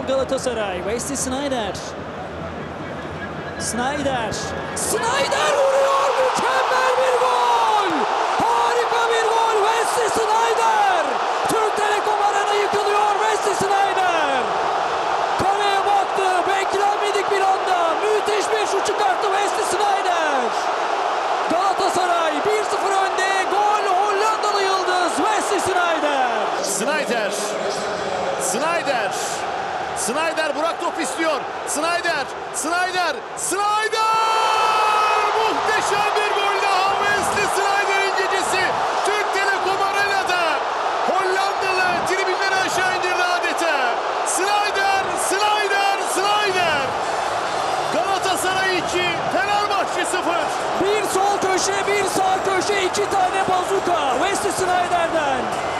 Galatasaray. Wesley Sneijder. Sneijder vuruyor. Mükemmel bir gol. Harika bir gol. Wesley Sneijder. Türk Telekom Arena yıkılıyor. Wesley Sneijder. Kaleye baktı. Beklenmedik bir anda. Müthiş bir şut çıkarttı Wesley Sneijder. Galatasaray 1-0 önde. Gol Hollandalı yıldız Wesley Sneijder. Sneijder Burak top istiyor. Sneijder. Muhteşem bir gol daha. Wesley Sneijder'in gecesi. Türk Telekom Arena'da. Hollandalı tribünleri aşağı indirdi adeta. Sneijder. Galatasaray 2, Fenerbahçe 0. Bir sol köşe, bir sağ köşe, 2 tane bazuka Wesley Sneijder'den.